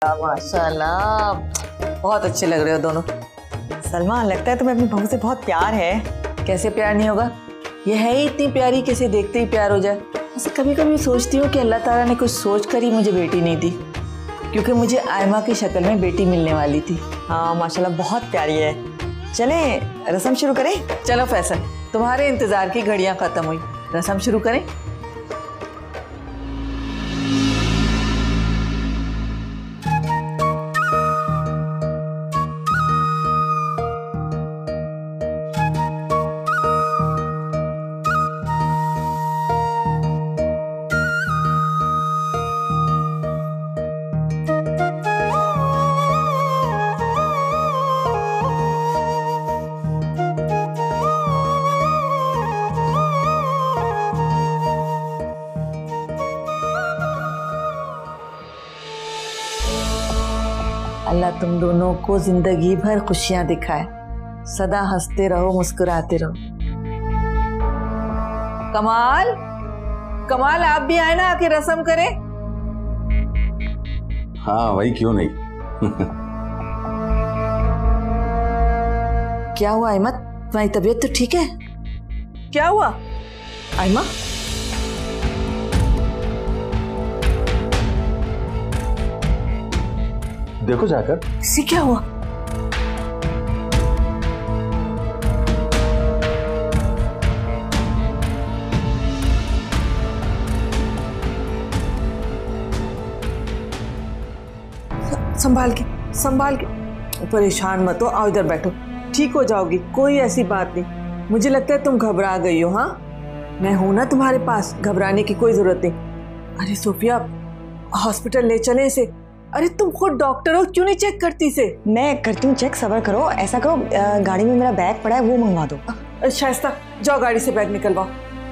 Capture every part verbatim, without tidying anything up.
माशाल्लाह, बहुत अच्छे लग रहे हो दोनों। सलमा, लगता है तुम्हें अपनी बहू से बहुत प्यार है। कैसे प्यार नहीं होगा, ये है ही इतनी प्यारी, कैसे देखते ही प्यार हो जाए। ऐसे कभी कभी सोचती हूँ कि अल्लाह ताला ने कुछ सोच कर ही मुझे बेटी नहीं दी, क्योंकि मुझे आयमा की शक्ल में बेटी मिलने वाली थी। हाँ माशाल्लाह, बहुत प्यारी है। चले रस्म शुरू करें? चलो फैसल, तुम्हारे इंतजार की घड़ियां खत्म हुई, रस्म शुरू करें। अल्लाह तुम दोनों को जिंदगी भर खुशियां दिखाए, सदा हंसते रहो, मुस्कुराते रहो। कमाल, कमाल आप भी आए ना, आके रस्म करें। हाँ भाई, क्यों नहीं। क्या हुआ अहमद, तुम्हारी तबीयत तो ठीक है? क्या हुआ आयमा? देखो जाकर। इसे क्या हुआ? संभाल के, संभाल के, परेशान मत हो, आओ इधर बैठो, ठीक हो जाओगी, कोई ऐसी बात नहीं। मुझे लगता है तुम घबरा गई हो। हाँ, मैं हूं ना तुम्हारे पास, घबराने की कोई जरूरत नहीं। अरे सोफिया, हॉस्पिटल ले चले इसे। अरे तुम खुद डॉक्टर हो, क्यों नहीं चेक करती इसे? मैं करती हूँ चेक, सब्र करो। ऐसा करो, गाड़ी में मेरा बैग पड़ा है, वो मंगवा दो। शाइस्ता, जाओ गाड़ी से बैग निकलवाओ।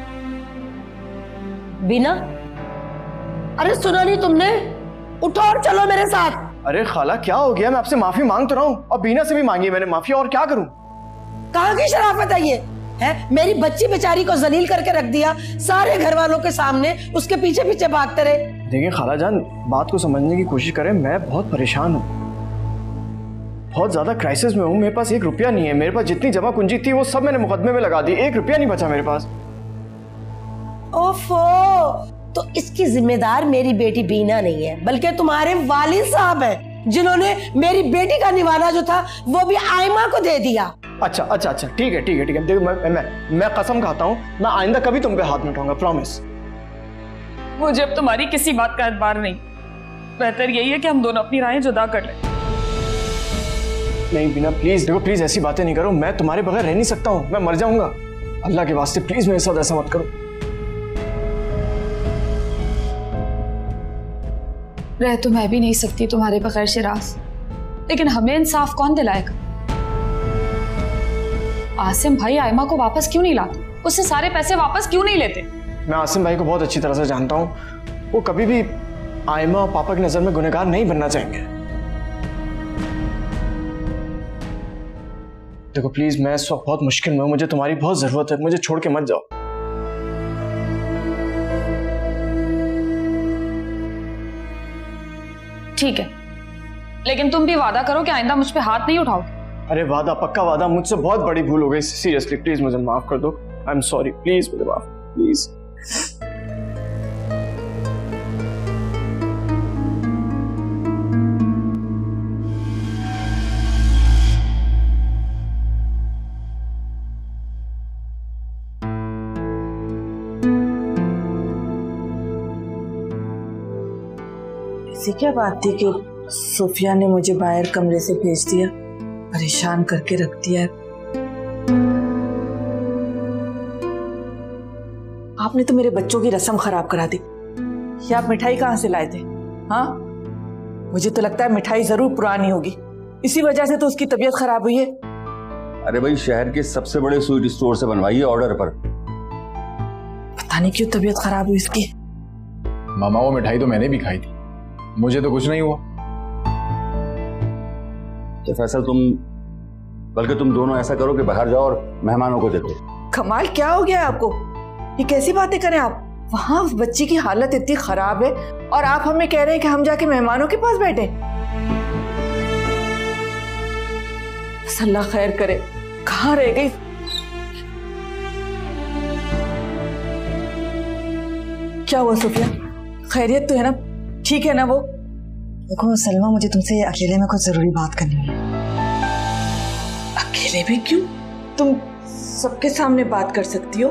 बीना, अरे सुना नहीं तुमने? उठो और चलो मेरे साथ। अरे खाला, क्या हो गया? मैं आपसे माफी मांग तो रहा हूँ, और बीना से भी मांगी मैंने माफी, और क्या करूँ? कहाँ की शराफत है ये? है मेरी बच्ची बेचारी को जलील करके रख दिया, सारे घर वालों के सामने उसके पीछे पीछे भागते रहे। देखिए खाला जान, बात को समझने की कोशिश करें। मैं बहुत परेशान हूँ, बहुत ज्यादा क्राइसिस में हूँ। मेरे पास एक रुपया नहीं है। मेरे पास जितनी जमा कुंजी थी वो सब मैंने मुकदमे में लगा दी, एक रुपया नहीं बचा मेरे पास। ओफो, तो इसकी जिम्मेदार मेरी बेटी बीना नहीं है, बल्कि तुम्हारे वालिद साहब हैं, जिन्होंने मेरी बेटी का निवाला जो था वो भी आयमा को दे दिया। अच्छा अच्छा अच्छा, ठीक है ठीक है ठीक है। देखो मैं मैं मैं कसम खाता हूँ, मैं आइंदा कभी तुम पे हाथ नहीं उठाऊंगा, प्रॉमिस। मुझे अब तुम्हारी किसी बात का एतबार नहीं। बेहतर यही है कि हम दोनों अपनी राहें जुदा कर लें। नहीं बीना, प्लीज देखो, प्लीज ऐसी बातें नहीं करो। मैं तुम्हारे बगैर रह नहीं सकता हूँ, मैं मर जाऊंगा। अल्लाह के वास्ते प्लीज मेरे साथ ऐसा मत करो। रह तो मैं भी नहीं सकती तुम्हारे बगैर शिराज, लेकिन हमें इंसाफ कौन दिलाएगा? आसिम भाई आयमा को वापस क्यों नहीं लाते? उससे सारे पैसे वापस क्यों नहीं लेते? मैं आसिम भाई को बहुत अच्छी तरह से जानता हूँ, वो कभी भी आयमा और पापा की नजर में गुनहगार नहीं बनना चाहेंगे। देखो प्लीज, मैं इस वक्त बहुत मुश्किल में हूँ, मुझे तुम्हारी बहुत जरूरत है, मुझे छोड़ के मत जाओ। ठीक है, लेकिन तुम भी वादा करो कि आइंदा मुझ पे हाथ नहीं उठाओगे। अरे वादा, पक्का वादा। मुझसे बहुत बड़ी भूल हो गई, सीरियसली प्लीज मुझे माफ कर दो। आई एम सॉरी, प्लीज मुझे माफ, प्लीज। ऐसी क्या बात थी कि सोफिया ने मुझे बाहर कमरे से भेज दिया, परेशान करके रख दिया? आपने तो मेरे बच्चों की रस्म खराब करा दी। ये आप मिठाई कहाँ से लाए थे? हाँ, मुझे तो लगता है मिठाई जरूर पुरानी होगी, इसी वजह से तो उसकी तबीयत खराब हुई है। अरे भाई, शहर के सबसे बड़े स्वीट स्टोर से बनवाई है ऑर्डर पर। पता नहीं क्यों तबीयत खराब हुई इसकी। मामा, वो मिठाई तो मैंने भी खाई थी, मुझे तो कुछ नहीं हुआ। तो फैसल, तुम बल्कि तुम दोनों ऐसा करो कि बाहर जाओ और मेहमानों को देखो। कमाल, क्या हो गया आपको? ये कैसी बातें करें आप? वहां उस बच्ची की हालत इतनी खराब है और आप हमें कह रहे हैं कि हम जाके मेहमानों के पास बैठे? बस अल्लाह खैर करे। कहाँ रह गई? क्या हुआ सोफिया? खैरियत तो है ना? ठीक है ना वो? देखो सलमा, मुझे तुमसे अकेले में कुछ जरूरी बात करनी है। अकेले में क्यों? तुम सबके सामने बात कर सकती हो।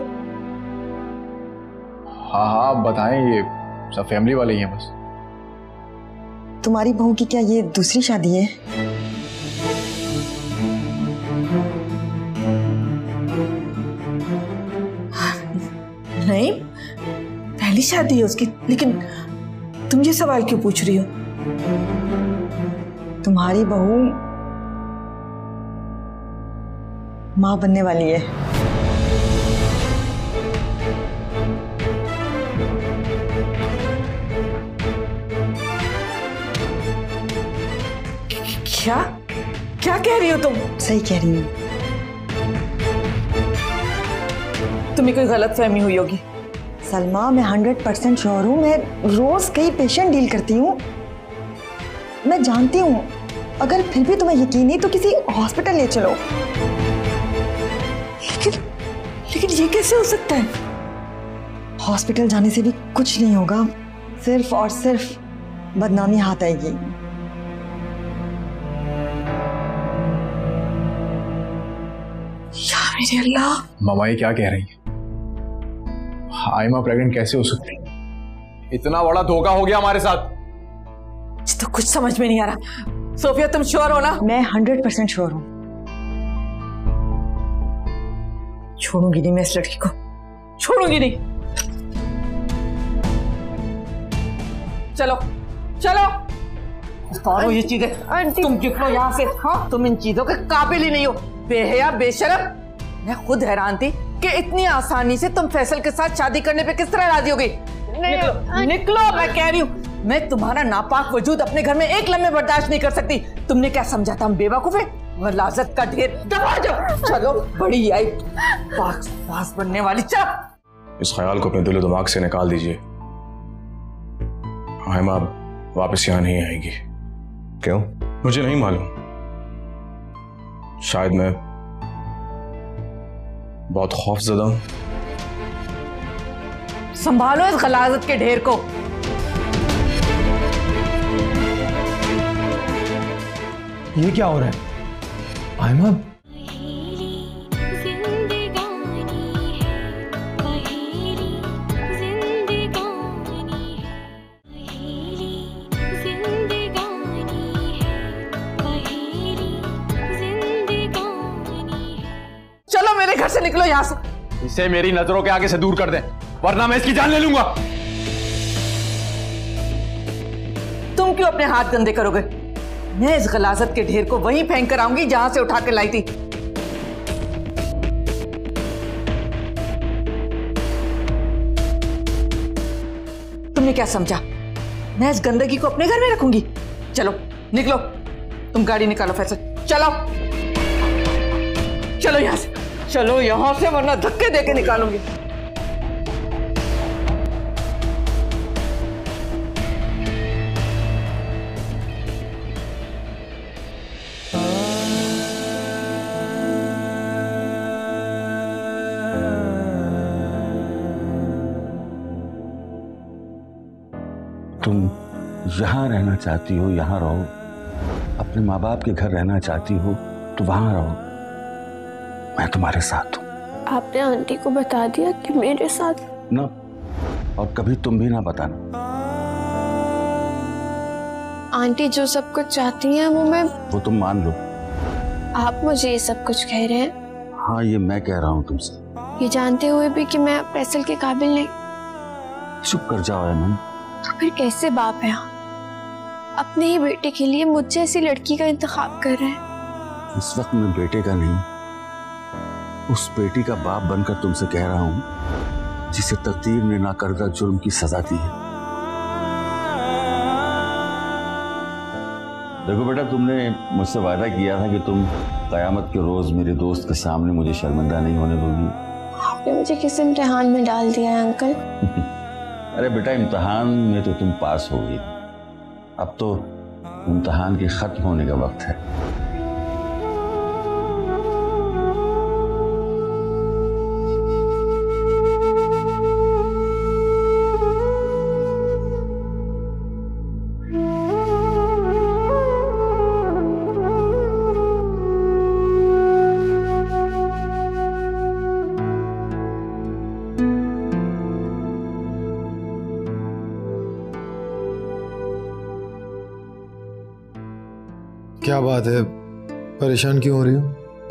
हाँ हाँ बताएं, ये सब फैमिली वाले ही हैं बस। तुम्हारी बहू की क्या ये दूसरी शादी है? नहीं, पहली शादी है उसकी। लेकिन तुम ये सवाल क्यों पूछ रही हो? तुम्हारी बहू माँ बनने वाली है। क्या क्या कह रही हो तुम? सही कह रही हूँ। तुम्हें कोई गलत फहमी हुई होगी। सलमा, मैं हंड्रेड परसेंट श्योर हूँ। मैं रोज कई पेशेंट डील करती हूँ, मैं जानती हूँ। अगर फिर भी तुम्हें यकीन नहीं तो किसी हॉस्पिटल ले चलो। लेकिन लेकिन ये कैसे हो सकता है? हॉस्पिटल जाने से भी कुछ नहीं होगा, सिर्फ और सिर्फ बदनामी हाथ आएगी। या मेरे अल्लाह! मामा ये क्या कह रही है? आयमा प्रेग्नेंट कैसे हो सकती है? इतना बड़ा धोखा हो गया हमारे साथ। तो कुछ समझ में नहीं आ रहा। सोफिया, तुम श्योर हो ना? मैं हंड्रेड परसेंट श्योर हूँ। छोड़ूंगी नहीं मैं इस लड़की को, छोड़ूंगी नहीं। चलो चलो। उतारो ये चीजें। तुम निकलो यहाँ से। हाँ, तुम इन चीजों के काबिल ही नहीं हो। बेहया, बेशरम। मैं खुद हैरान थी कि इतनी आसानी से तुम फैसल के साथ शादी करने पे किस तरह राजी हो गई। निकलो, निकलो, मैं कह रही हूँ। मैं तुम्हारा नापाक वजूद अपने घर में एक लम्हे बर्दाश्त नहीं कर सकती। तुमने क्या समझा था हम बेवकूफ है? गलाजत का ढेर। दबा जाओ। चलो, बड़ी आई पास पास बनने वाली। चल, इस ख्याल को अपने दिलो दिमाग से निकाल दीजिए। आयमा वापस यहाँ नहीं आएगी। क्यों? मुझे नहीं मालूम। शायद मैं बहुत खौफजदा हूं। संभालो इस गलाजत के ढेर को। ये क्या हो रहा है आयमा? चलो मेरे घर से निकलो यहाँ से। इसे मेरी नजरों के आगे से दूर कर दें, वरना मैं इसकी जान ले लूंगा। तुम क्यों अपने हाथ गंदे करोगे? मैं इस गलाजत के ढेर को वहीं फेंक कर आऊंगी जहां से उठा के लाई थी। तुमने क्या समझा? मैं इस गंदगी को अपने घर में रखूंगी? चलो निकलो, तुम गाड़ी निकालो फैसल। चलो चलो यहां से, चलो यहां से, वरना धक्के देके निकालूंगी। तुम यहाँ रहना चाहती हो, यहाँ रहो। अपने माँ बाप के घर रहना चाहती हो तो वहां रहो। मैं तुम्हारे साथ हूँ। आपने आंटी को बता दिया कि मेरे साथ ना, और कभी तुम भी ना बताना। आंटी जो सब कुछ चाहती हैं वो मैं वो तुम मान लो। आप मुझे ये सब कुछ कह रहे हैं? हाँ, ये मैं कह रहा हूँ तुमसे, ये जानते हुए भी कि मैं फैसल के काबिल नहीं। चुप कर जाओ अमन। तो फिर कैसे बाप है आप? अपने ही बेटे के लिए मुझ जैसी लड़की का इंतखाब कर रहे हैं। इस वक्त मैं बेटे का नहीं, उस बेटी का बाप बनकर तुमसे कह रहा हूं जिसे तकदीर ने नाकर्दा जुर्म की सजा दी है। देखो बेटा, तुमने मुझसे वादा किया था कि तुम कयामत के रोज मेरे दोस्त के सामने मुझे शर्मिंदा नहीं होने दोगी। आपने मुझे किस इम्तिहान में डाल दिया है अंकल? अरे बेटा, इम्तिहान में तो तुम पास हो गई, अब तो इम्तिहान के खत्म होने का वक्त है। क्या बात है, परेशान क्यों हो रही हो?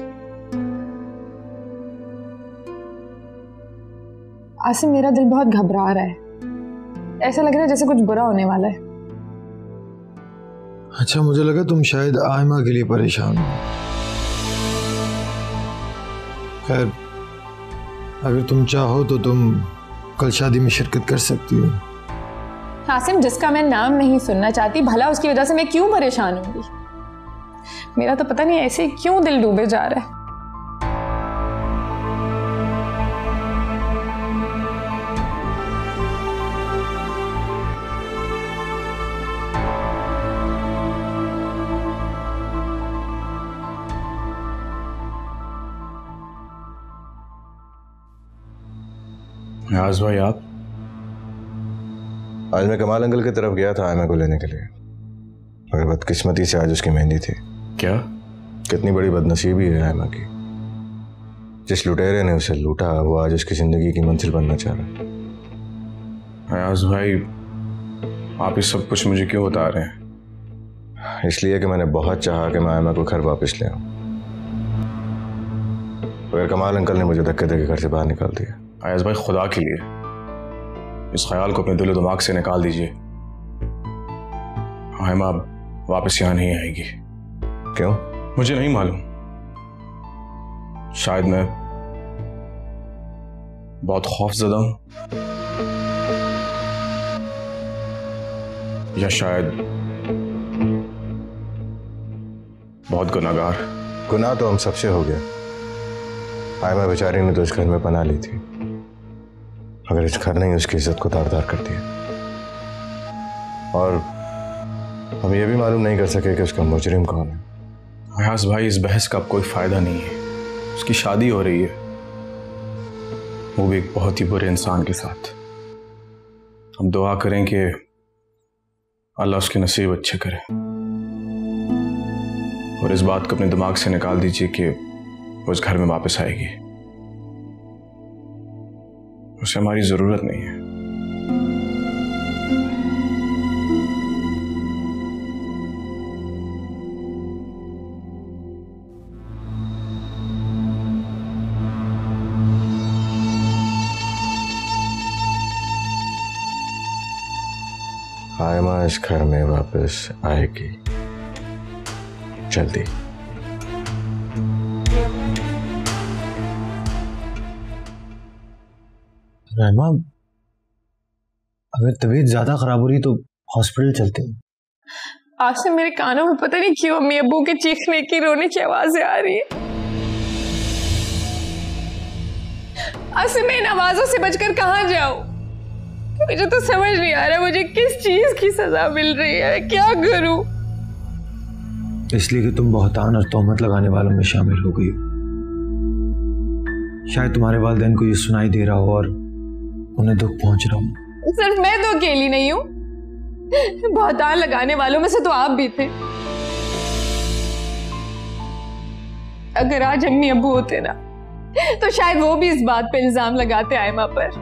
आसिम, मेरा दिल बहुत घबरा रहा है। ऐसा लग रहा है जैसे कुछ बुरा होने वाला है। अच्छा, मुझे लगा तुम शायद आयमा के लिए परेशान हो। खैर, अगर तुम चाहो तो तुम कल शादी में शिरकत कर सकती हो। आसिम, जिसका मैं नाम नहीं सुनना चाहती, भला उसकी वजह से मैं क्यों परेशान होंगी? मेरा तो पता नहीं ऐसे क्यों दिल डूबे जा रहा है। नियाज भाई, आप? आज मैं कमाल अंकल की तरफ गया था आयमा को लेने के लिए, मगर बदकिस्मती से आज उसकी मेहंदी थी। क्या? कितनी बड़ी बदनसीबी है आयमा की। जिस लुटेरे ने उसे लूटा वो आज उसकी जिंदगी की मंजिल बनना चाह रहा है। नियाज भाई, आप ये सब कुछ मुझे क्यों बता रहे हैं? इसलिए कि मैंने बहुत चाहा कि मैं आयमा को घर वापस ले आऊं, मगर कमाल अंकल ने मुझे धक्के देके घर से बाहर निकाल दिया। नियाज भाई, खुदा के लिए इस ख्याल को अपने दिलो दिमाग से निकाल दीजिए। आयमा वापस यहां नहीं आएगी। क्यों? मुझे नहीं मालूम। शायद मैं बहुत खौफजदा हूं, या शायद बहुत गुनाहगार। गुनाह तो हम सबसे हो गया। आयमा बेचारी ने तो इस घर में पनाह ली थी, मगर इस घर ने उसकी इज्जत को तार-तार कर दिया। और हम ये भी मालूम नहीं कर सके कि उसका मुजरिम कौन है। नियाज भाई, इस बहस का अब कोई फायदा नहीं है। उसकी शादी हो रही है, वो भी एक बहुत ही बुरे इंसान के साथ। हम दुआ करें कि अल्लाह उसके नसीब अच्छे करे, और इस बात को अपने दिमाग से निकाल दीजिए कि वो इस घर में वापस आएगी। उसे हमारी जरूरत नहीं है। आयमा इस घर में वापस आएगी जल्दी। रहमा, अगर तबीयत ज्यादा खराब हो रही तो हॉस्पिटल चलते हैं। आसिम, मेरे कानों में पता नहीं क्यों अम्मी अब्बू के चीखने की, रोने की आवाजें आ रही है। आसिम, मैं इन आवाजों से बचकर कहाँ जाऊं? मुझे तो समझ नहीं आ रहा मुझे किस चीज की सजा मिल रही है, क्या करूं? इसलिए कि तुम बहुतान और तोहमत लगाने वालों में शामिल हो गई। शायद तुम्हारे वालिदैन को ये सुनाई दे रहा हो और उन्हें दुख पहुंच रहा हूं। सिर्फ मैं तो अकेली नहीं हूं, बहुतान लगाने वालों में से तो आप भी थे। अगर आज अम्मी अब्बू होते ना, तो शायद वो भी इस बात पे इल्जाम लगाते आयमा पर।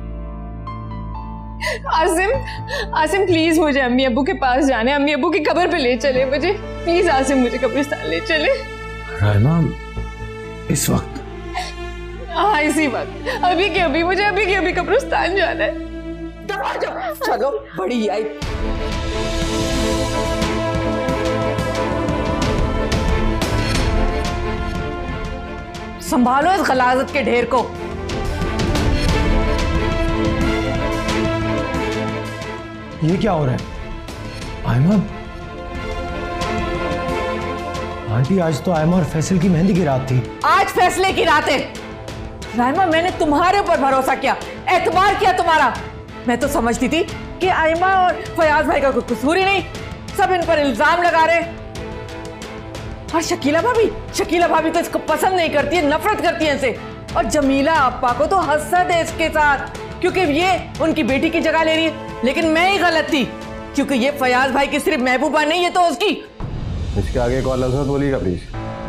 आसिम, आसिम प्लीज मुझे अम्मी अब्बू के पास जाने, अम्मी अब्बू की कब्र पे ले चले मुझे, प्लीज आसिम मुझे कब्रिस्तान ले चले। राइमा, इस वक्त? हाँ, इसी वक्त, अभी के अभी, मुझे अभी के अभी कब्रिस्तान जाना है। चलो, बड़ी आई। संभालो इस गलाजत के ढेर को। ये क्या हो रहा है? आयमा, आंटी, आज तो आयमा और फैसल की मेहंदी की रात थी। आज फैसले की रात है। रायमा, मैंने तुम्हारे ऊपर भरोसा किया, एतबार किया तुम्हारा। मैं तो समझती थी कि आयमा और फयाज भाई का कोई कसूर ही नहीं, सब इन पर इल्जाम लगा रहे। और शकीला भाभी, शकीला भाभी तो इसको पसंद नहीं करती है, नफरत करती है इनसे। और जमीला अप्पा को तो हसद है इसके साथ, क्योंकि ये उनकी बेटी की जगह ले रही है। लेकिन मैं ही गलत थी, क्योंकि ये फयाज भाई की सिर्फ महबूबा नहीं, ये तो उसकी। इसके आगे कौन लफ्ज़ बोलिएगा प्लीज?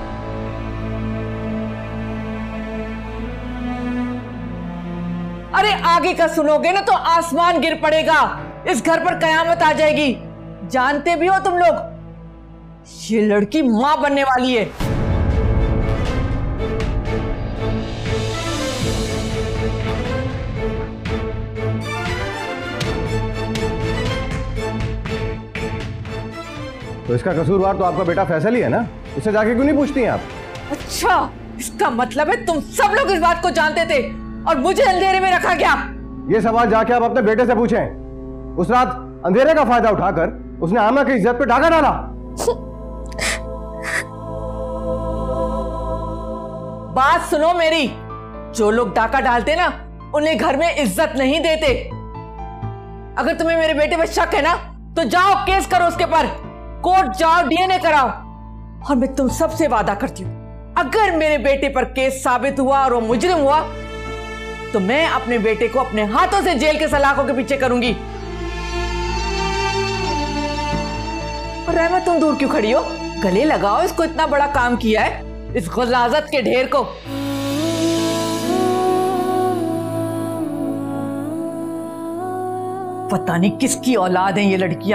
अरे आगे का सुनोगे ना तो आसमान गिर पड़ेगा, इस घर पर कयामत आ जाएगी। जानते भी हो तुम लोग, ये लड़की मां बनने वाली है। तो इसका कसूरवार तो आपका बेटा फैसल ही है ना, उससे जाके क्यों नहीं पूछती हैं आप? अच्छा, इसका मतलब है तुम सब लोग इस बात को जानते थे और मुझे अंधेरे में रखा गया। ये सवाल जाके आप अपने बेटे से पूछें। उस रात अंधेरे का फायदा उठाकर उसने आमा की इज्जत पे डाका डाला। बात सुनो मेरी, जो लोग डाका डालते ना उन्हें घर में इज्जत नहीं देते। अगर तुम्हें मेरे बेटे पे शक है ना तो जाओ केस करो उसके पर, कोर्ट जाओ, डीएनए कराओ। और मैं तुम सबसे वादा करती हूं, अगर मेरे बेटे पर केस साबित हुआ और वो मुजरिम हुआ तो मैं अपने बेटे को अपने हाथों से जेल के सलाखों के पीछे करूंगी। और रहमा, तुम दूर क्यों खड़ी हो? गले लगाओ, इसको इतना बड़ा काम किया है, इस गुलाजत के ढेर को। पता नहीं किसकी औलाद है ये लड़कियां।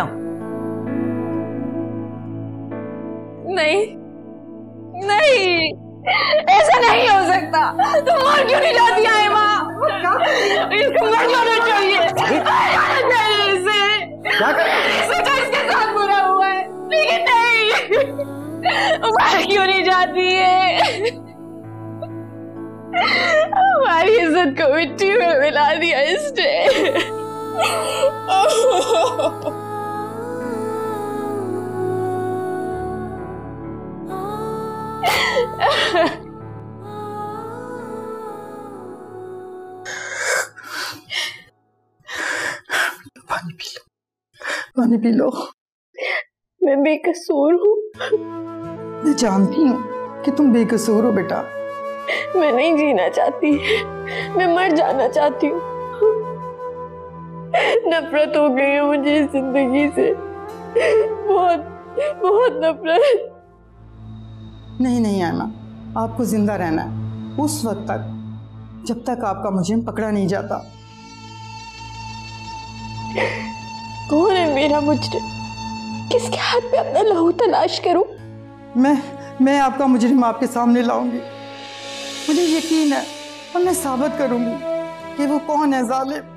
नहीं नहीं, ऐसा नहीं हो सकता। तुम मर क्यों नहीं जाती है माँ? इसको मर जाना चाहिए, मर जाना चाहिए इसे। सच इसके साथ बुरा हुआ है, लेकिन नहीं, मर क्यों नहीं जाती है? हमारी इज्जत को मिट्टी में मिला दिया इसने। पानी पी लो, पानी पी लो। मैं बेकसूर हूँ। मैं जानती हूँ कि तुम बेकसूर हो बेटा। मैं नहीं जीना चाहती, मैं मर जाना चाहती हूँ। नफरत हो गई है मुझे इस जिंदगी से, बहुत बहुत नफरत। नहीं नहीं आना, आपको जिंदा रहना है उस वक्त तक जब तक आपका मुजरिम पकड़ा नहीं जाता। कौन है मेरा मुजरिम? किसके हाथ पे अपना लहू तलाश करूं? मैं मैं आपका मुजरिम आपके सामने लाऊंगी। मुझे यकीन है और मैं साबित करूंगी कि वो कौन है जालिम।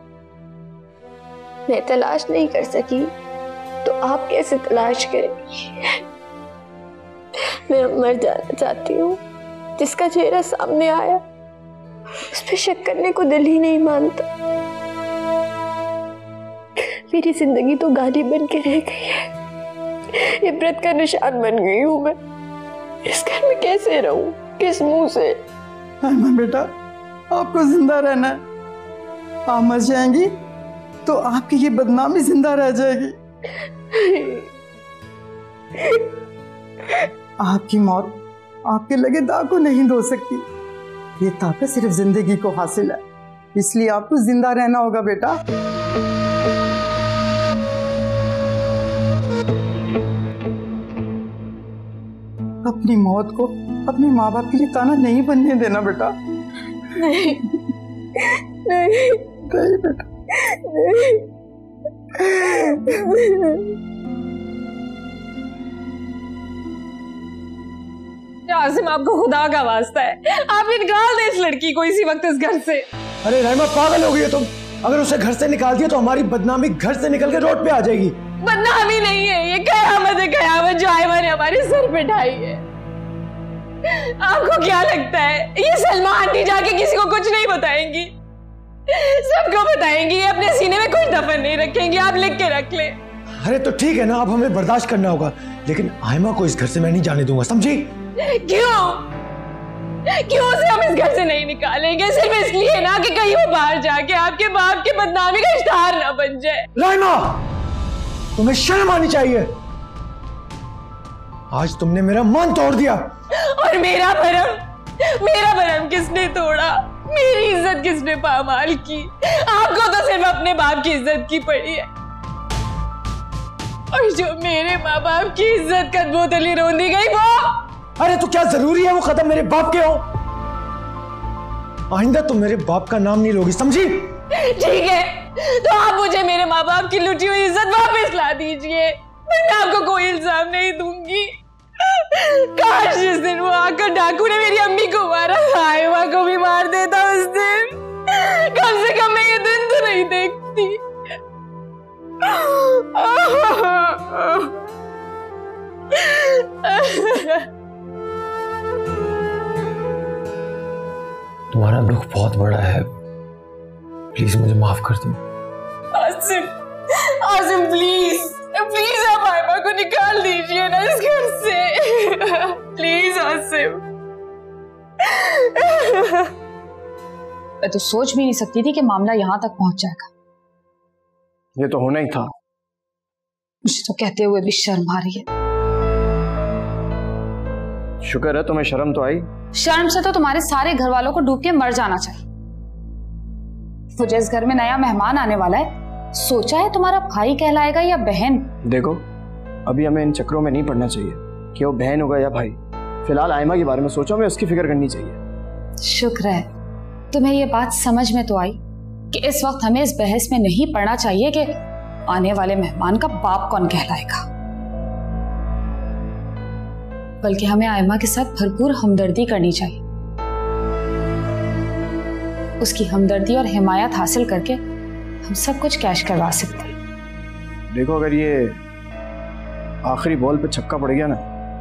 मैं तलाश नहीं कर सकी तो आप कैसे तलाश करेंगी? मैं मर जाना चाहती हूँ। जिसका चेहरा सामने आया उस पर शक करने को दिल ही नहीं मानता। मेरी जिंदगी तो गाली बन के रह गई है, इबरत का निशान बन गई हूँ मैं। इस घर में कैसे रहूं, किस मुंह से? आयमा बेटा, आपको जिंदा रहना है। आप मर जाएंगी तो आपकी ये बदनामी जिंदा रह जाएगी। आपकी मौत आपके लगे दाग को नहीं धो सकती। ये ताकत सिर्फ जिंदगी को हासिल है, इसलिए आपको जिंदा रहना होगा बेटा। अपनी मौत को अपने माँ बाप के लिए ताना नहीं बनने देना बेटा। नहीं नहीं नहीं बेटा, आसिम, आपको खुदा का वास्ता है, आप निकाल दे इस लड़की को इसी वक्त इस घर से। अरे रहमा, पागल हो गई है तुम? अगर उसे घर से निकाल दिया तो हमारी बदनामी घर से निकल के रोड पे आ जाएगी। बदनामी नहीं है, ये कयामत है, कयामत जो आयमा ने हमारे सर पे ढाई है। आपको क्या लगता है ये सलमा आंटी जाके किसी को कुछ नहीं बताएंगी? सबको बताएंगी, अपने सीने में कुछ दफन नहीं रखेंगी। आप लिख के रख ले। अरे तो ठीक है ना, अब हमें बर्दाश्त करना होगा, लेकिन आयमा को इस घर से मैं नहीं जाने दूंगा, समझी? क्यों क्यों उसे हम इस घर से नहीं निकालेंगे? सिर्फ इसलिए ना कि कहीं वो बाहर जाके आपके बाप की बदनामी का इश्तिहार ना बन जाए। राइमा, तुम्हें शर्म आनी चाहिए। आज तुमने मेरा मन तोड़ दिया। और मेरा भरम मेरा भरम किसने तोड़ा? मेरी इज्जत किसने पामाल की? आपको तो सिर्फ अपने बाप की इज्जत की पड़ी है, और जो मेरे माँ बाप की इज्जत कदमों तले रोंदी गई वो। अरे तो क्या जरूरी है वो कदम मेरे बाप के हो? आइंदा तुम मेरे बाप का नाम नहीं लोगी, समझी? ठीक है, तो आप मुझे मेरे माँ बाप की लुटी हुई इज्जत वापस ला दीजिए, मैं आपको कोई इल्जाम नहीं दूंगी। तो डाकू ने मेरी अम्मी को मारा, आयमा को भी मार देता उस दिन, कम से कम मैं ये दिन तो नहीं देखती। तुम्हारा दुख बहुत बड़ा है, प्लीज मुझे माफ कर दो। आसिम, आसिम प्लीज, प्लीज आप आयमा को निकाल दीजिए ना इस घर से, प्लीज आसिम। मैं तो सोच भी नहीं सकती थी कि मामला यहां तक पहुंच जाएगा। ये तो होना ही था। मुझे तो कहते हुए भी शर्म आ रही है। शुक्र है तुम्हें शर्म तो आई। शर्म से तो तुम्हारे सारे घर वालों को डूब के मर जाना चाहिए। मुझे इस घर में नया मेहमान आने वाला है, सोचा है तुम्हारा भाई कहलाएगा या बहन। देखो अभी हमें इन चक्रों में नहीं पड़ना चाहिए कि वो बहन होगा या भाई। फिलहाल आयमा के बारे में सोचो, हमें उसकी फिक्र करनी चाहिए। शुक्र है तुम्हें ये बात समझ में तो आई कि इस वक्त हमें इस बहस में नहीं पड़ना चाहिए कि आने वाले मेहमान का बाप कौन कहलाएगा, बल्कि हमें आयमा के साथ भरपूर हमदर्दी करनी चाहिए। उसकी हमदर्दी और हिमायत हासिल करके हम सब कुछ कैश करवा सकते हैं। देखो अगर ये आखिरी बॉल पे छक्का पड़ गया ना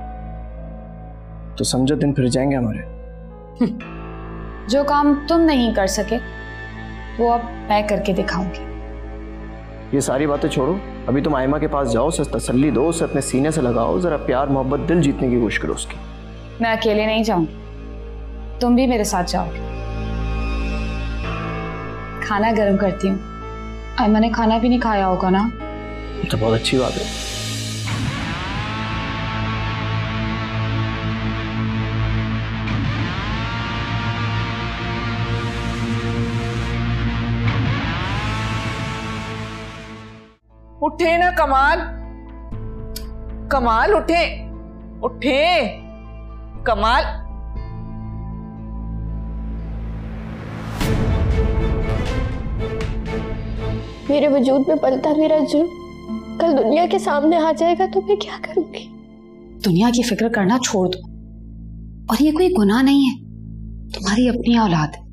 तो समझो दिन फिर जाएंगे हमारे। जो काम तुम नहीं कर सके वो अब मैं करके दिखाऊंगी। ये सारी बातें छोड़ो, अभी तुम आयमा के पास जाओ, उसे तसल्ली दो, उसे अपने सीने से लगाओ, जरा प्यार मोहब्बत दिल जीतने की कोशिश करो उसकी। मैं अकेले नहीं जाऊंगी, तुम भी मेरे साथ जाओगे। खाना गर्म करती हूँ। आयमा ने खाना भी नहीं खाया होगा ना? तो बहुत अच्छी बात है। उठे ना कमाल, कमाल उठे, उठे कमाल। मेरे वजूद में पलता मेरा जुर्म कल दुनिया के सामने आ जाएगा तो मैं क्या करूंगी? दुनिया की फिक्र करना छोड़ दो, और ये कोई गुनाह नहीं है, तुम्हारी अपनी औलाद है।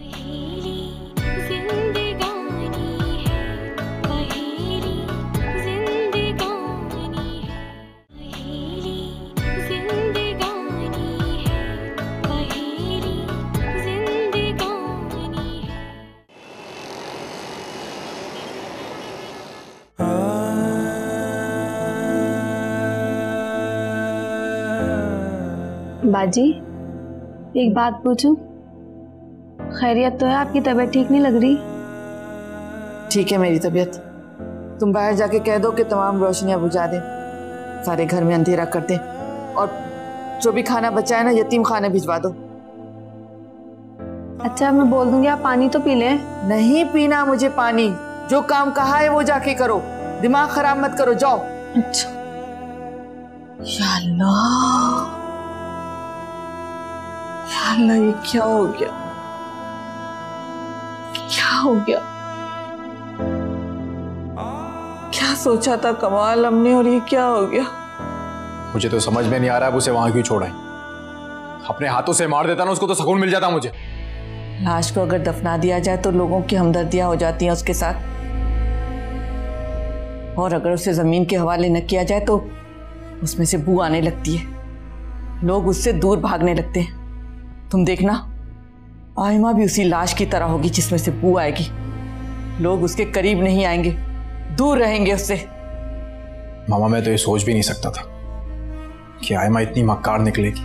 बाजी एक बात पूछूं? खैरियत तो है? आपकी तबीयत ठीक नहीं लग रही। ठीक है मेरी तबीयत। तुम बाहर जाके कह दो कि तमाम रोशनियां बुझा दें, सारे घर में अंधेरा कर दें, और जो भी खाना बचा है ना यतीम खाने भिजवा दो। अच्छा मैं बोल दूंगी, आप पानी तो पी लें। नहीं पीना मुझे पानी, जो काम कहा है वो जाके करो, दिमाग खराब मत करो, जाओ। अच्छा। या अल्लाह, या अल्लाह, ये क्या हो गया, क्या हो गया? क्या सोचा था कमाल हमने, और ये क्या हो गया? मुझे तो समझ में नहीं आ रहा है उसे वहां क्यों छोड़ा है। अपने हाथों से मार देता ना उसको तो सुकून मिल जाता मुझे। लाश को अगर दफना दिया जाए तो लोगों की हमदर्दियां हो जाती हैं उसके साथ, और अगर उसे जमीन के हवाले न किया जाए तो उसमें से बू आने लगती है, लोग उससे दूर भागने लगते हैं। तुम देखना आयमा भी उसी लाश की तरह होगी जिसमें से बू आएगी, लोग उसके करीब नहीं आएंगे, दूर रहेंगे उससे। मामा मैं तो ये सोच भी नहीं सकता था कि आयमा इतनी मक्कार निकलेगी।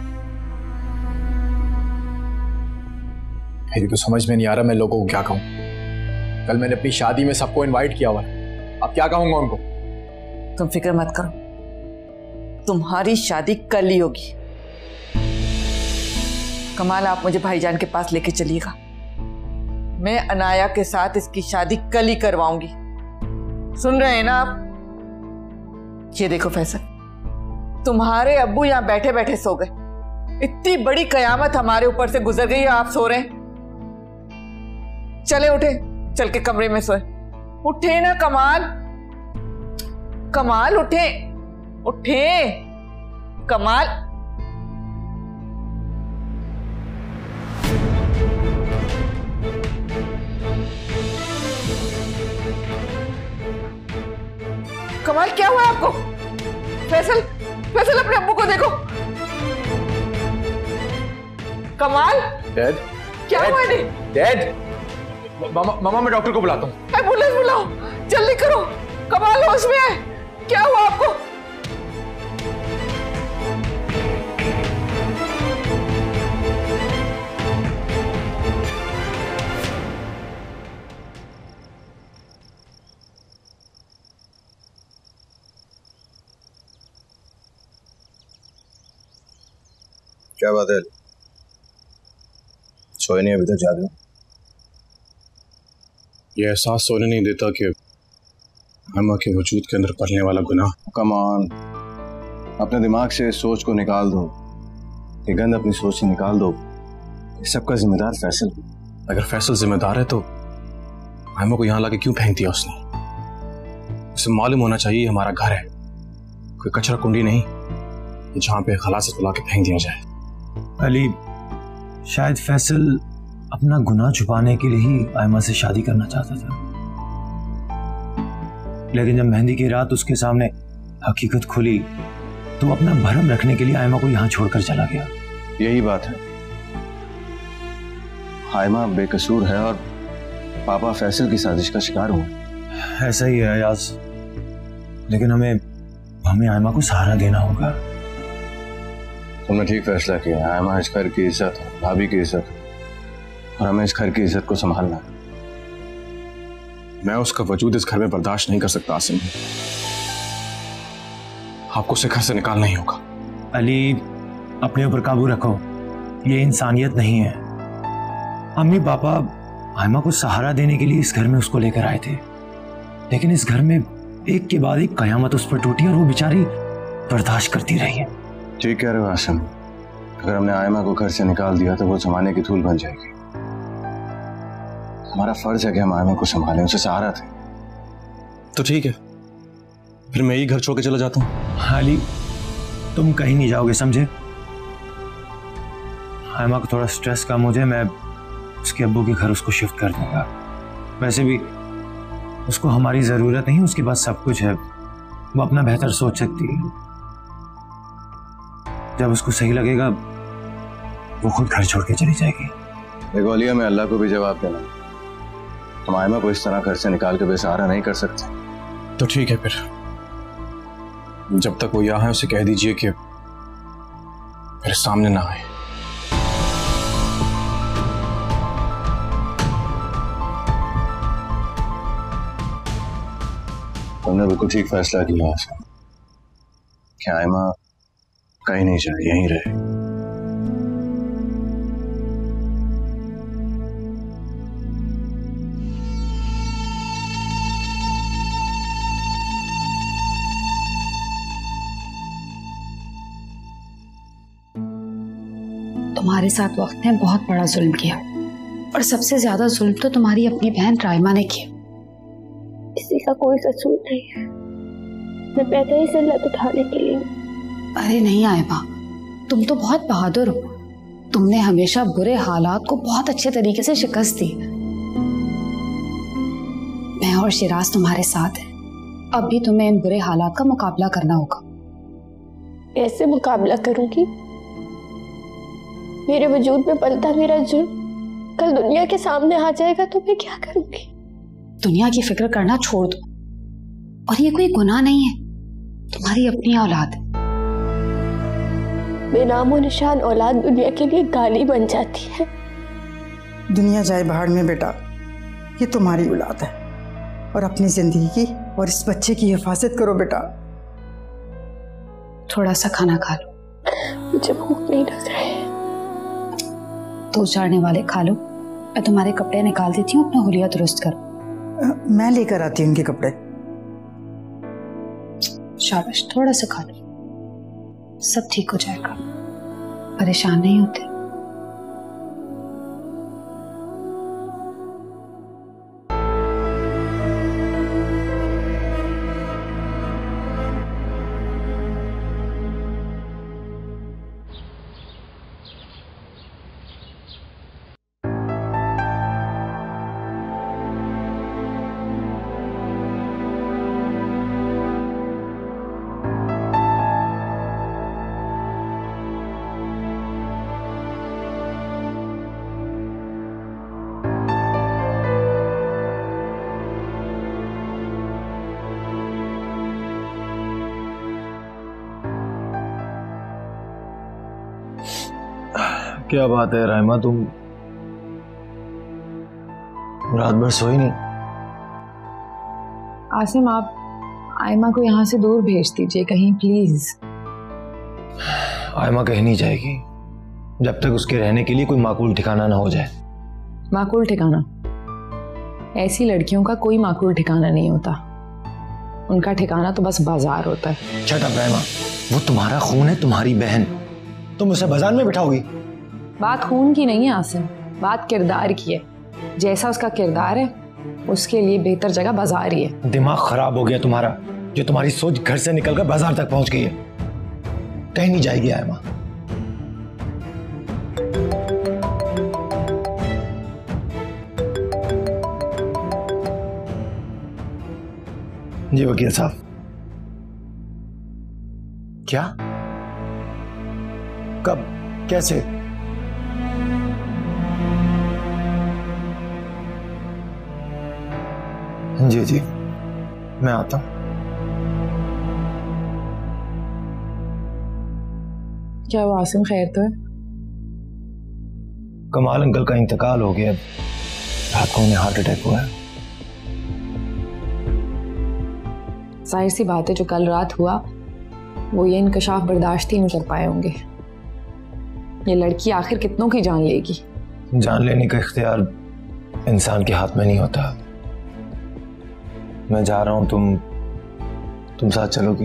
मेरी तो समझ में नहीं आ रहा मैं लोगों को क्या कहूं। कल मैंने अपनी शादी में सबको इनवाइट किया हुआ है, अब क्या कहूंगा उनको? तुम फिक्र मत करो, तुम्हारी शादी कल ही होगी। कमाल आप मुझे भाईजान के पास लेके चलिएगा, मैं अनाया के साथ इसकी शादी कल ही करवाऊंगी। सुन रहे हैं ना आप? ये देखो फैसल, तुम्हारे अब्बू यहां बैठे बैठे सो गए, इतनी बड़ी कयामत हमारे ऊपर से गुजर गई, आप सो रहे हैं। चले उठे, चल के कमरे में सोए। उठे ना कमाल, कमाल उठे, उठे कमाल। कमाल क्या हुआ आपको? फैसल, फैसल अपने अब्बू को देखो। कमाल, डैड, क्या हुआ? नहीं डैड, मामा मामा मैं डॉक्टर को बुलाता हूँ। एम्बुलेंस बुलाओ, जल्दी करो। कमाल होश में है, क्या हुआ आपको? क्या बात है? सोए नहीं अभी तक, जाग रहे? ये एहसास सोने नहीं देता कि अम्मा के वजूद के अंदर पलने वाला गुनाह। कम ऑन, अपने दिमाग से इस सोच को निकाल दो, ये गंद अपनी सोच से निकाल दो। इस सबका जिम्मेदार फैसल। अगर फैसल जिम्मेदार है तो अम्मा को यहाँ लाके क्यों फेंक दिया उसने? उसे मालूम होना चाहिए हमारा घर है, कोई कचरा कुंडी नहीं जहाँ पे खला से तुला के फेंक दिया जाए। अली, शायद फैसल अपना गुनाह छुपाने के लिए ही आयमा से शादी करना चाहता था, लेकिन जब मेहंदी की रात उसके सामने हकीकत खुली तो अपना भरम रखने के लिए आयमा को यहाँ छोड़कर चला गया। यही बात है, आयमा बेकसूर है और पापा फैसल की साजिश का शिकार हुआ। ऐसा ही है अयाज, लेकिन हमें हमें आयमा को सहारा देना होगा। तुमने ठीक फैसला किया। आयमा इस घर की इज्जत, भाभी की इज्जत, और हमें इस घर की इज्जत को संभालना। मैं उसका वजूद इस घर में बर्दाश्त नहीं कर सकता आसिम, आपको उसे घर से निकालना ही होगा। अली, अपने ऊपर काबू रखो, ये इंसानियत नहीं है। अम्मी पापा आयमा को सहारा देने के लिए इस घर में उसको लेकर आए थे, लेकिन इस घर में एक के बाद एक कयामत उस पर टूटी और वो बेचारी बर्दाश्त करती रही है। ठीक कह रहे हो आसिम, अगर हमने आयमा को घर से निकाल दिया तो वो जमाने की धूल बन जाएगी। हमारा फर्ज है कि हम आयमा को संभालें, उसे सहारा थे। तो ठीक है, फिर मैं ही घर छोड़ के चला जाता हूँ। हाली, तुम कहीं नहीं जाओगे, समझे? आयमा को थोड़ा स्ट्रेस कम हो जाए, मैं उसके अब्बू के घर उसको शिफ्ट कर दूंगा। वैसे भी उसको हमारी जरूरत नहीं, उसके पास सब कुछ है, वो अपना बेहतर सोच सकती है। जब उसको सही लगेगा वो खुद घर छोड़ के चली जाएगी। देखो अलिया, मैं अल्लाह को भी जवाब देना, हम आयमा को इस तरह घर से निकाल के बेसहारा नहीं कर सकते। तो ठीक है, फिर जब तक वो यहाँ है उसे कह दीजिए कि मेरे सामने ना आए। तुमने बिल्कुल ठीक फैसला किया कि आयमा कहीं नहीं जाए, यहीं रहे। तुम्हारे साथ वक्त ने बहुत बड़ा जुल्म किया, और सबसे ज्यादा जुल्म तो तुम्हारी अपनी बहन राइमा ने किया। किसी का कोई कसूर नहीं है, मैं पैदा ही जिल्लत उठाने के लिए। अरे नहीं आयबा, तुम तो बहुत बहादुर हो। तुमने हमेशा बुरे हालात को बहुत अच्छे तरीके से शिकस्त दी। मैं और शिराज तुम्हारे साथ हैं। अब भी तुम्हें इन बुरे हालात का मुकाबला करना होगा। कैसे मुकाबला करूंगी? मेरे वजूद में पलता मेरा जुर्म कल दुनिया के सामने आ जाएगा तो मैं क्या करूंगी? दुनिया की फिक्र करना छोड़ दो, और ये कोई गुनाह नहीं है, तुम्हारी अपनी औलाद है। बेनामो निशान औलाद दुनिया के लिए गाली बन जाती है। दुनिया जाए भाड़ में बेटा, ये तुम्हारी औलाद है, और अपनी जिंदगी की और इस बच्चे की हिफाजत करो बेटा। थोड़ा सा खाना खा लो। मुझे भूख नहीं लग रहा है। तो उचाड़ने वाले खा लो, मैं तुम्हारे कपड़े निकाल देती हूँ, अपना हुलिया दुरुस्त करो। मैं लेकर आती हूँ उनके कपड़े। शाबाश, थोड़ा सा खा लो, सब ठीक हो जाएगा। परेशान नहीं होते। क्या बात है राइमा, तुम रात भर सोई नहीं? आसिम, आप आयमा को यहाँ से दूर भेज दीजिए कहीं, प्लीज। आयमा कहीं नहीं जाएगी जब तक उसके रहने के लिए कोई माकूल ठिकाना ना हो जाए। माकूल ठिकाना? ऐसी लड़कियों का कोई माकूल ठिकाना नहीं होता, उनका ठिकाना तो बस बाजार होता है। शट अप राइमा, वो तुम्हारा खून है, तुम्हारी बहन, तुम उसे बाजार में बिठाओगी? बात खून की नहीं है आसिम, बात किरदार की है। जैसा उसका किरदार है उसके लिए बेहतर जगह बाजार ही है। दिमाग खराब हो गया तुम्हारा, जो तुम्हारी सोच घर से निकलकर बाजार तक पहुंच गई है। कहीं नहीं जाएगी आयमा। जी वकील साहब। क्या? कब? कैसे? जी जी मैं आता हूं। क्या वो आसिम खैर तो है? कमाल अंकल का इंतकाल हो गया, रात को उन्हें हार्ट अटैक हुआ है। जाहिर सी बात है जो कल रात हुआ वो ये इंकशाफ बर्दाश्त ही नहीं कर पाए होंगे। ये लड़की आखिर कितनों की जान लेगी? जान लेने का इख्तियार इंसान के हाथ में नहीं होता। मैं जा रहा हूं, तुम तुम साथ चलोगी?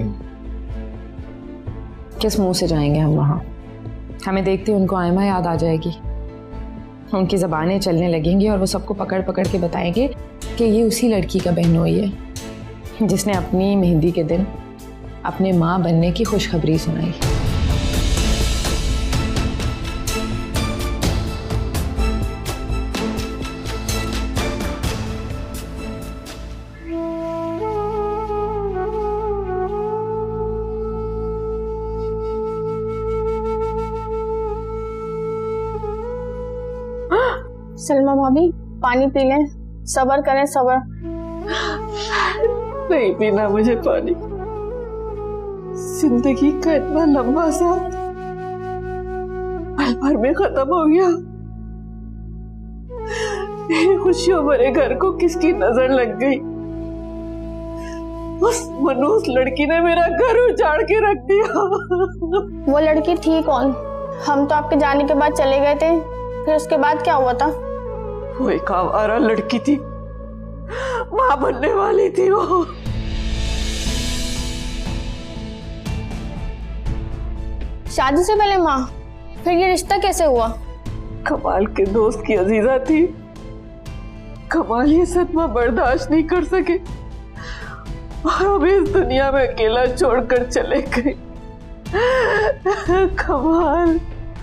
किस मुंह से जाएंगे हम वहां? हमें देखते उनको आयमा याद आ जाएगी, उनकी जबानें चलने लगेंगी और वो सबको पकड़ पकड़ के बताएंगे कि ये उसी लड़की का बहनोई है जिसने अपनी मेहंदी के दिन अपने माँ बनने की खुशखबरी सुनाई। सलमा भाभी पानी पी लें, सब्र करें, सब्र। नहीं पीना मुझे पानी। जिंदगी का इतना लंबा साथ पल भर में खत्म हो गया। मेरी खुशियों भरे घर को किसकी नजर लग गई? उस मनूस लड़की ने मेरा घर उजाड़ के रख दिया। वो लड़की थी कौन? हम तो आपके जाने के बाद चले गए थे, फिर उसके बाद क्या हुआ था? वो एक आवारा लड़की थी, माँ बनने वाली थी वो। शादी से पहले माँ? फिर ये रिश्ता कैसे हुआ? कमाल के दोस्त की अजीजा थी। कमाल ये सदमा बर्दाश्त नहीं कर सके और अब इस दुनिया में अकेला छोड़कर चले गए। कमाल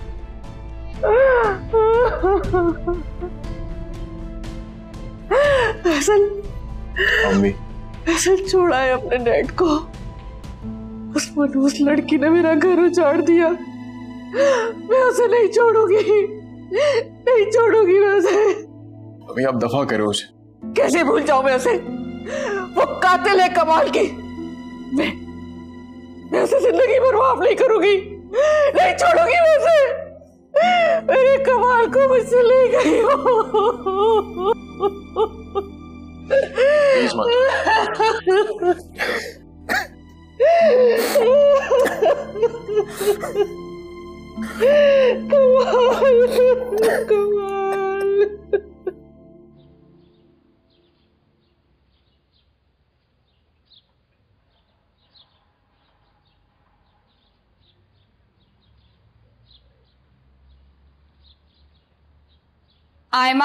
असल मम्मी असल छोड़ा है अपने डैड को। उस मनूस लड़की ने मेरा घर उजाड़ दिया। मैं उसे नहीं छोड़ूंगी, नहीं छोड़ूंगी मैं उसे। अभी आप दफा करो उसे। कैसे भूल जाऊं मैं उसे? वो कातिल है कमाल की। मैं मैं उसे जिंदगी भर माफ नहीं करूंगी, नहीं छोड़ूंगी मैं उसे। मेरे कमाल को मुझसे ले गई हो। प्लीज मत। कमाल कमाल। आयमा।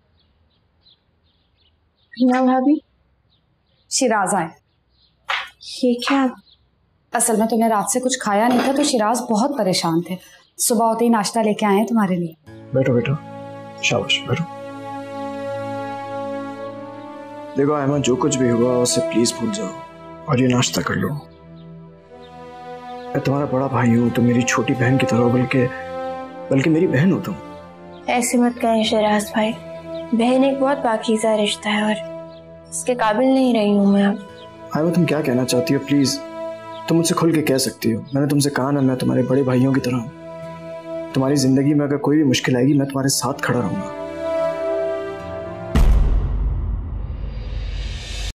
हिना भाभी, शिराज आए। ये क्या? असल में तुमने रात से कुछ खाया नहीं था तो शिराज बहुत परेशान थे, सुबह होते ही नाश्ता लेके आए हैं तुम्हारे लिए। बैठो बैठो, शाबाश बैठो। देखो आयमा, जो कुछ भी हुआ उसे प्लीज भूल जाओ और ये नाश्ता कर लो। मैं तुम्हारा बड़ा भाई हूँ, तुम मेरी छोटी बहन की तरह हो, बल्कि बल्कि मेरी बहन हो तुम। ऐसे मत कहें शिराज भाई, बहन एक बहुत पाकीज़ा रिश्ता है और इसके काबिल नहीं रही हूँ मैं अब। आयमा, तुम क्या कहना चाहती हो? प्लीज तुम मुझसे खुल के कह सकती हो। मैंने तुमसे कहा ना, मैं तुम्हारे बड़े भाइयों की तरह हूँ। तुम्हारी जिंदगी में अगर कोई भी मुश्किल आएगी मैं तुम्हारे साथ खड़ा रहूंगा।